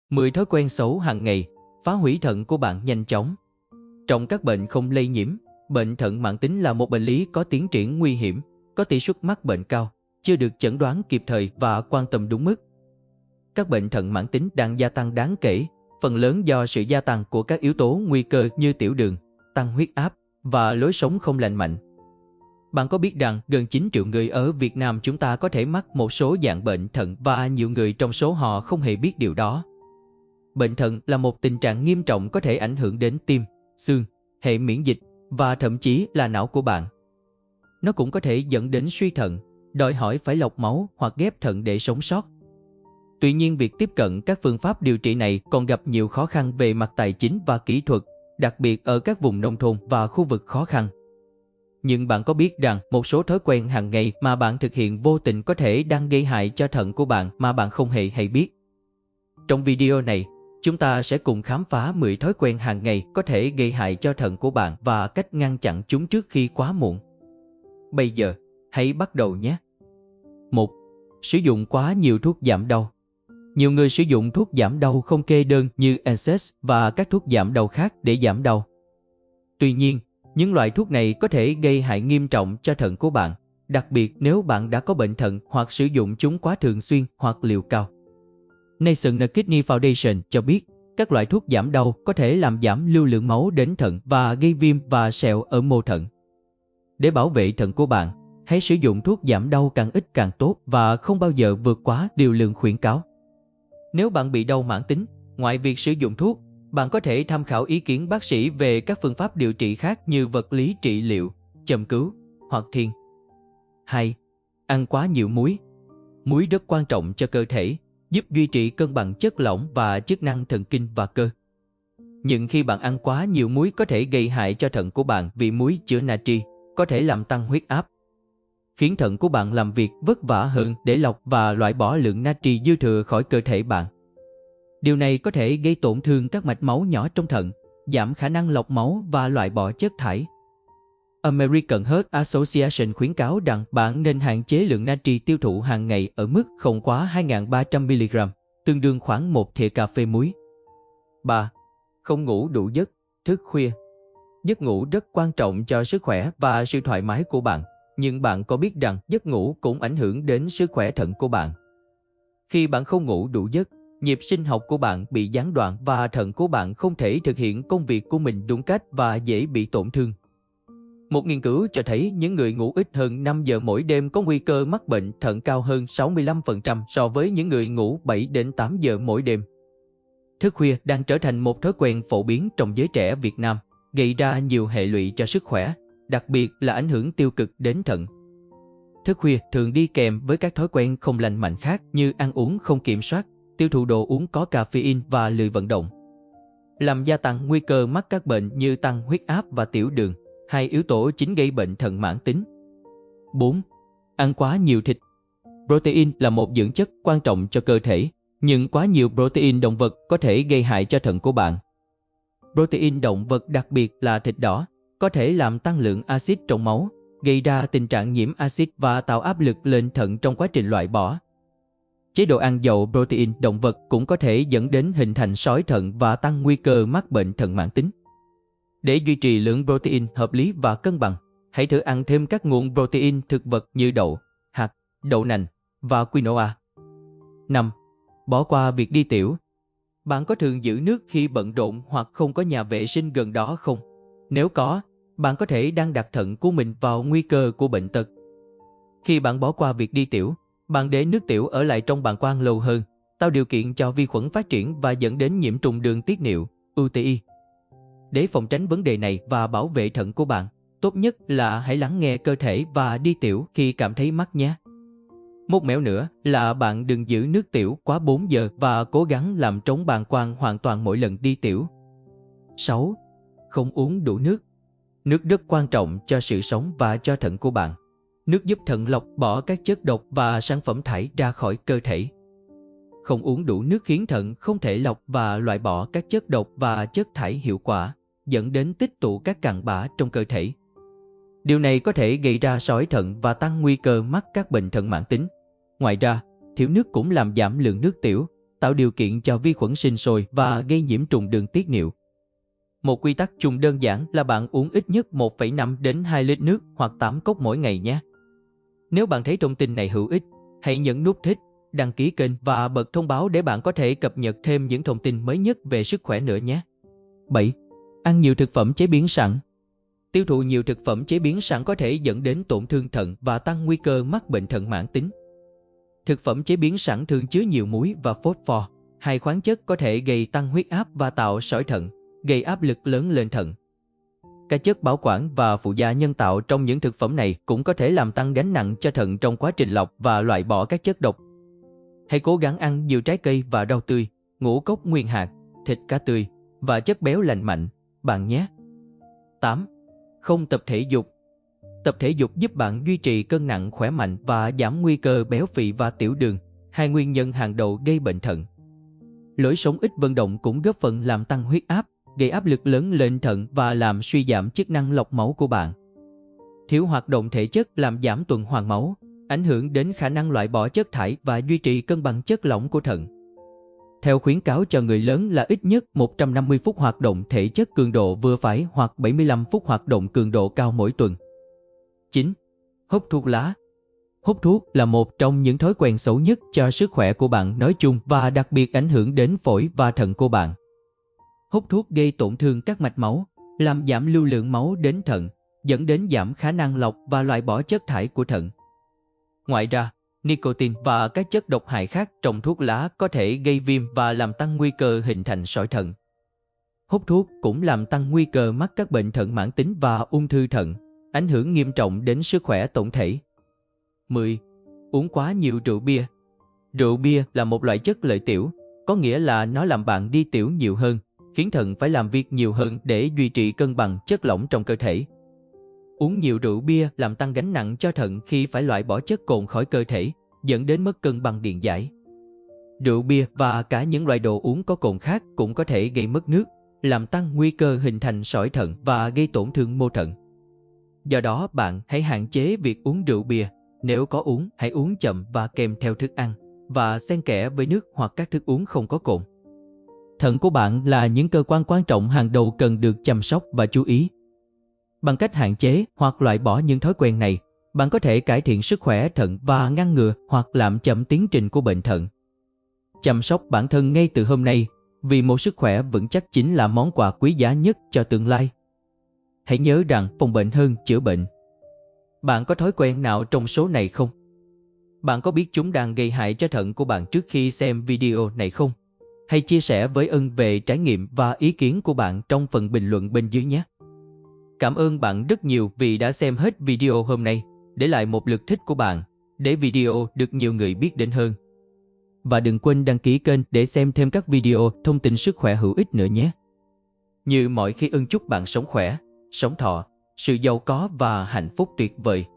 10 thói quen xấu hàng ngày phá hủy thận của bạn nhanh chóng. Trong các bệnh không lây nhiễm, bệnh thận mãn tính là một bệnh lý có tiến triển nguy hiểm, có tỷ suất mắc bệnh cao, chưa được chẩn đoán kịp thời và quan tâm đúng mức. Các bệnh thận mãn tính đang gia tăng đáng kể, phần lớn do sự gia tăng của các yếu tố nguy cơ như tiểu đường, tăng huyết áp và lối sống không lành mạnh. Bạn có biết rằng gần 9 triệu người ở Việt Nam chúng ta có thể mắc một số dạng bệnh thận và nhiều người trong số họ không hề biết điều đó. Bệnh thận là một tình trạng nghiêm trọng có thể ảnh hưởng đến tim, xương, hệ miễn dịch và thậm chí là não của bạn. Nó cũng có thể dẫn đến suy thận, đòi hỏi phải lọc máu hoặc ghép thận để sống sót. Tuy nhiên, việc tiếp cận các phương pháp điều trị này còn gặp nhiều khó khăn về mặt tài chính và kỹ thuật, đặc biệt ở các vùng nông thôn và khu vực khó khăn. Nhưng bạn có biết rằng một số thói quen hàng ngày mà bạn thực hiện vô tình có thể đang gây hại cho thận của bạn mà bạn không hề hay biết? Trong video này, chúng ta sẽ cùng khám phá 10 thói quen hàng ngày có thể gây hại cho thận của bạn và cách ngăn chặn chúng trước khi quá muộn. Bây giờ, hãy bắt đầu nhé! 1. Sử dụng quá nhiều thuốc giảm đau. Nhiều người sử dụng thuốc giảm đau không kê đơn như NSAID và các thuốc giảm đau khác để giảm đau. Tuy nhiên, những loại thuốc này có thể gây hại nghiêm trọng cho thận của bạn, đặc biệt nếu bạn đã có bệnh thận hoặc sử dụng chúng quá thường xuyên hoặc liều cao. National Kidney Foundation cho biết các loại thuốc giảm đau có thể làm giảm lưu lượng máu đến thận và gây viêm và sẹo ở mô thận. Để bảo vệ thận của bạn, hãy sử dụng thuốc giảm đau càng ít càng tốt và không bao giờ vượt quá liều lượng khuyến cáo. Nếu bạn bị đau mãn tính, ngoài việc sử dụng thuốc, bạn có thể tham khảo ý kiến bác sĩ về các phương pháp điều trị khác như vật lý trị liệu, châm cứu hoặc thiền. 2. Ăn quá nhiều muối. Muối rất quan trọng cho cơ thể, giúp duy trì cân bằng chất lỏng và chức năng thần kinh và cơ. Nhưng khi bạn ăn quá nhiều muối có thể gây hại cho thận của bạn vì muối chứa natri, có thể làm tăng huyết áp, khiến thận của bạn làm việc vất vả hơn để lọc và loại bỏ lượng natri dư thừa khỏi cơ thể bạn. Điều này có thể gây tổn thương các mạch máu nhỏ trong thận, giảm khả năng lọc máu và loại bỏ chất thải. American Heart Association khuyến cáo rằng bạn nên hạn chế lượng natri tiêu thụ hàng ngày ở mức không quá 2.300mg, tương đương khoảng 1 thìa cà phê muối. 3. Không ngủ đủ giấc, thức khuya. Giấc ngủ rất quan trọng cho sức khỏe và sự thoải mái của bạn, nhưng bạn có biết rằng giấc ngủ cũng ảnh hưởng đến sức khỏe thận của bạn? Khi bạn không ngủ đủ giấc, nhịp sinh học của bạn bị gián đoạn và thận của bạn không thể thực hiện công việc của mình đúng cách và dễ bị tổn thương. Một nghiên cứu cho thấy những người ngủ ít hơn 5 giờ mỗi đêm có nguy cơ mắc bệnh thận cao hơn 65% so với những người ngủ 7 đến 8 giờ mỗi đêm. Thức khuya đang trở thành một thói quen phổ biến trong giới trẻ Việt Nam, gây ra nhiều hệ lụy cho sức khỏe, đặc biệt là ảnh hưởng tiêu cực đến thận. Thức khuya thường đi kèm với các thói quen không lành mạnh khác như ăn uống không kiểm soát, tiêu thụ đồ uống có caffeine và lười vận động, làm gia tăng nguy cơ mắc các bệnh như tăng huyết áp và tiểu đường, hai yếu tố chính gây bệnh thận mãn tính. 4. Ăn quá nhiều thịt. Protein là một dưỡng chất quan trọng cho cơ thể, nhưng quá nhiều protein động vật có thể gây hại cho thận của bạn. Protein động vật, đặc biệt là thịt đỏ, có thể làm tăng lượng axit trong máu, gây ra tình trạng nhiễm axit và tạo áp lực lên thận trong quá trình loại bỏ. Chế độ ăn giàu protein động vật cũng có thể dẫn đến hình thành sói thận và tăng nguy cơ mắc bệnh thận mãn tính. Để duy trì lượng protein hợp lý và cân bằng, hãy thử ăn thêm các nguồn protein thực vật như đậu, hạt, đậu nành và quinoa. 5. Bỏ qua việc đi tiểu. Bạn có thường giữ nước khi bận rộn hoặc không có nhà vệ sinh gần đó không? Nếu có, bạn có thể đang đặt thận của mình vào nguy cơ của bệnh tật. Khi bạn bỏ qua việc đi tiểu, bạn để nước tiểu ở lại trong bàng quang lâu hơn, tạo điều kiện cho vi khuẩn phát triển và dẫn đến nhiễm trùng đường tiết niệu, UTI. Để phòng tránh vấn đề này và bảo vệ thận của bạn, tốt nhất là hãy lắng nghe cơ thể và đi tiểu khi cảm thấy mắc nhé. Một mẹo nữa là bạn đừng giữ nước tiểu quá 4 giờ và cố gắng làm trống bàng quang hoàn toàn mỗi lần đi tiểu. 6. Không uống đủ nước. Nước rất quan trọng cho sự sống và cho thận của bạn. Nước giúp thận lọc bỏ các chất độc và sản phẩm thải ra khỏi cơ thể. Không uống đủ nước khiến thận không thể lọc và loại bỏ các chất độc và chất thải hiệu quả, dẫn đến tích tụ các cặn bã trong cơ thể. Điều này có thể gây ra sói thận và tăng nguy cơ mắc các bệnh thận mãn tính. Ngoài ra, thiếu nước cũng làm giảm lượng nước tiểu, tạo điều kiện cho vi khuẩn sinh sôi và gây nhiễm trùng đường tiết niệu. Một quy tắc chung đơn giản là bạn uống ít nhất 1,5 đến 2 lít nước hoặc 8 cốc mỗi ngày nhé. Nếu bạn thấy thông tin này hữu ích, hãy nhấn nút thích, đăng ký kênh và bật thông báo để bạn có thể cập nhật thêm những thông tin mới nhất về sức khỏe nữa nhé. 7. Ăn nhiều thực phẩm chế biến sẵn. Tiêu thụ nhiều thực phẩm chế biến sẵn có thể dẫn đến tổn thương thận và tăng nguy cơ mắc bệnh thận mãn tính. Thực phẩm chế biến sẵn thường chứa nhiều muối và phosphor, hai khoáng chất có thể gây tăng huyết áp và tạo sỏi thận, gây áp lực lớn lên thận. Các chất bảo quản và phụ gia nhân tạo trong những thực phẩm này cũng có thể làm tăng gánh nặng cho thận trong quá trình lọc và loại bỏ các chất độc. Hãy cố gắng ăn nhiều trái cây và rau tươi, ngũ cốc nguyên hạt, thịt cá tươi và chất béo lành mạnh, bạn nhé. 8. Không tập thể dục. Tập thể dục giúp bạn duy trì cân nặng khỏe mạnh và giảm nguy cơ béo phì và tiểu đường, hai nguyên nhân hàng đầu gây bệnh thận. Lối sống ít vận động cũng góp phần làm tăng huyết áp, gây áp lực lớn lên thận và làm suy giảm chức năng lọc máu của bạn. Thiếu hoạt động thể chất làm giảm tuần hoàn máu, ảnh hưởng đến khả năng loại bỏ chất thải và duy trì cân bằng chất lỏng của thận. Theo khuyến cáo cho người lớn là ít nhất 150 phút hoạt động thể chất cường độ vừa phải hoặc 75 phút hoạt động cường độ cao mỗi tuần. 9. Hút thuốc lá. Hút thuốc là một trong những thói quen xấu nhất cho sức khỏe của bạn nói chung và đặc biệt ảnh hưởng đến phổi và thận của bạn. Hút thuốc gây tổn thương các mạch máu, làm giảm lưu lượng máu đến thận, dẫn đến giảm khả năng lọc và loại bỏ chất thải của thận. Ngoài ra, nicotine và các chất độc hại khác trong thuốc lá có thể gây viêm và làm tăng nguy cơ hình thành sỏi thận. Hút thuốc cũng làm tăng nguy cơ mắc các bệnh thận mãn tính và ung thư thận, ảnh hưởng nghiêm trọng đến sức khỏe tổng thể. 10. Uống quá nhiều rượu bia. Rượu bia là một loại chất lợi tiểu, có nghĩa là nó làm bạn đi tiểu nhiều hơn, khiến thận phải làm việc nhiều hơn để duy trì cân bằng chất lỏng trong cơ thể. Uống nhiều rượu bia làm tăng gánh nặng cho thận khi phải loại bỏ chất cồn khỏi cơ thể, dẫn đến mất cân bằng điện giải. Rượu bia và cả những loại đồ uống có cồn khác cũng có thể gây mất nước, làm tăng nguy cơ hình thành sỏi thận và gây tổn thương mô thận. Do đó bạn hãy hạn chế việc uống rượu bia, nếu có uống hãy uống chậm và kèm theo thức ăn, và xen kẽ với nước hoặc các thức uống không có cồn. Thận của bạn là những cơ quan quan trọng hàng đầu cần được chăm sóc và chú ý. Bằng cách hạn chế hoặc loại bỏ những thói quen này, bạn có thể cải thiện sức khỏe thận và ngăn ngừa hoặc làm chậm tiến trình của bệnh thận. Chăm sóc bản thân ngay từ hôm nay, vì một sức khỏe vững chắc chính là món quà quý giá nhất cho tương lai. Hãy nhớ rằng phòng bệnh hơn chữa bệnh. Bạn có thói quen nào trong số này không? Bạn có biết chúng đang gây hại cho thận của bạn trước khi xem video này không? Hãy chia sẻ với Ân về trải nghiệm và ý kiến của bạn trong phần bình luận bên dưới nhé. Cảm ơn bạn rất nhiều vì đã xem hết video hôm nay. Để lại một lượt thích của bạn, để video được nhiều người biết đến hơn. Và đừng quên đăng ký kênh để xem thêm các video thông tin sức khỏe hữu ích nữa nhé. Như mọi khi Ân chúc bạn sống khỏe, sống thọ, sự giàu có và hạnh phúc tuyệt vời.